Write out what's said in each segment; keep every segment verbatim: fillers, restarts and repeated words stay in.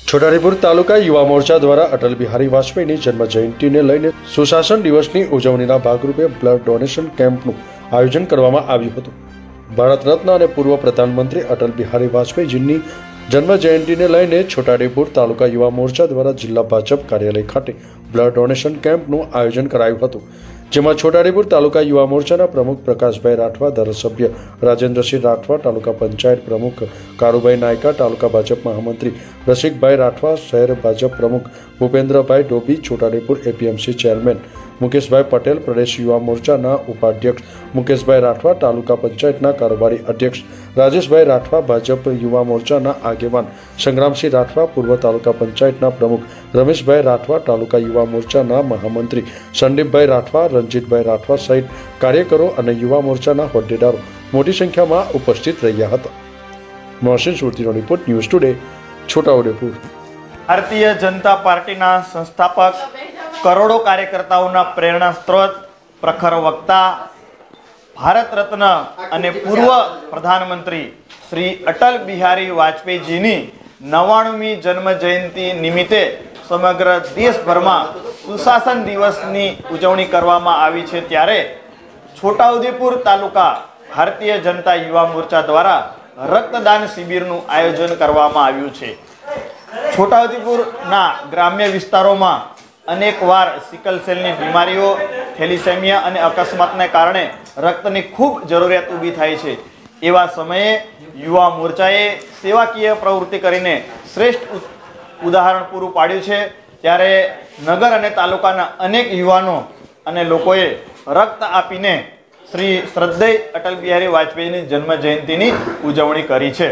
છોટાઉદેપુર તાલુકા યુવા મોરચા દ્વારા અટલ બિહારી વાજપેયીની જન્મ જયંતિને લઈને સુશાસન દિવસની ઉજવણીના ભાગરૂપે બ્લડ ડોનેશન કેમ્પનું આયોજન કરવામાં આવ્યું હતું। ભારત રત્ન અને પૂર્વ પ્રધાનમંત્રી અટલ બિહારી વાજપેયીજીની જન્મ જયંતિને લઈને છોટાઉદેપુર તાલુકા યુવા મોરચા દ્વારા જિલ્લા ભાજપ કાર્યાલય ખાતે બ્લડ ડોનેશન કેમ્પનું આયોજન કરાયું હતું, જેમાં છોટાઉદેપુર તાલુકા યુવા મોરચાના પ્રમુખ પ્રકાશભાઈ રાઠવા, ધારાસભ્ય રાજેન્દ્રસિંહ રાઠવા, તાલુકા પંચાયત પ્રમુખ કારુભાઈ નાયકા, તાલુકા ભાજપ મહામંત્રી રસિકભાઈ રાઠવા, શહેર ભાજપ પ્રમુખ ભૂપેન્દ્રભાઈ ડોબી, છોટાઉદેપુર એપીએમસી ચેરમેન મુકેશભાઈ પટેલ, પ્રદેશ યુવા મોરચાના ઉપાધ્યક્ષ મુકેશભાઈ રાઠવા, તાલુકા પંચાયતના કારોબારી અધ્યક્ષ રાજેશભાઈ રાઠવા, ભાજપ યુવા મોરચાના આગેવાન સંગ્રામસિંહ રાઠવા, પૂર્વ તાલુકા પંચાયતના પ્રમુખ રમેશભાઈ રાઠવા, તાલુકા યુવા મોરચાના મહામંત્રી સંદીપભાઈ રાઠવા, રણજીતભાઈ રાઠવા સહિત કાર્યકરો અને યુવા મોરચાના હોદ્દેદારો મોટી સંખ્યામાં ઉપસ્થિત રહ્યા હતા। મોહસિન સુરતીનો report, news today, Chhotaudepur. Bharatiya Janata પાર્ટીના સંસ્થાપક, કરોડો કાર્યકર્તાઓના પ્રેરણા સ્ત્રોત, પ્રખર વક્તા, ભારત રત્ન અને પૂર્વ પ્રધાનમંત્રી શ્રી અટલ બિહારી વાજપેયીજીની નવ્વાણુમી જન્મ જયંતિ નિમિત્તે સમગ્ર દેશભરમાં સુશાસન દિવસની ઉજવણી કરવામાં આવી છે। ત્યારે છોટાઉદેપુર તાલુકા ભારતીય જનતા યુવા મોરચા દ્વારા રક્તદાન શિબિરનું આયોજન કરવામાં આવ્યું છે। છોટાઉદેપુરના ગ્રામ્ય વિસ્તારોમાં અનેક વાર સિકલ સેલની બીમારીઓ, થેલિસેમિયા અને અકસ્માતને કારણે રક્તની ખૂબ જરૂરિયાત ઊભી થાય છે। એવા સમયે યુવા મોરચાએ સેવાકીય પ્રવૃત્તિ કરીને શ્રેષ્ઠ ઉદાહરણ પૂરું પાડ્યું છે। ત્યારે નગર અને તાલુકાના અનેક યુવાનો અને લોકોએ રક્ત આપીને શ્રી શ્રદ્ધેય અટલ બિહારી વાજપેયીની જન્મ જયંતિની ઉજવણી કરી છે।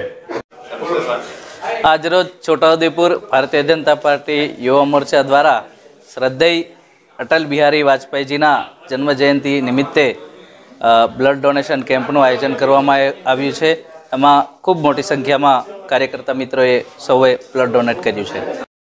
આજરોજ છોટાઉદેપુર ભારતીય જનતા પાર્ટી યુવા મોરચા દ્વારા શ્રદ્ધેય અટલ બિહારી વાજપેયીજીના જન્મ જયંતિ નિમિત્તે બ્લડ ડોનેશન કેમ્પનું આયોજન કરવામાં આવ્યું છે। એમાં ખૂબ મોટી સંખ્યામાં કાર્યકર્તા મિત્રોએ સૌએ બ્લડ ડોનેટ કર્યું છે।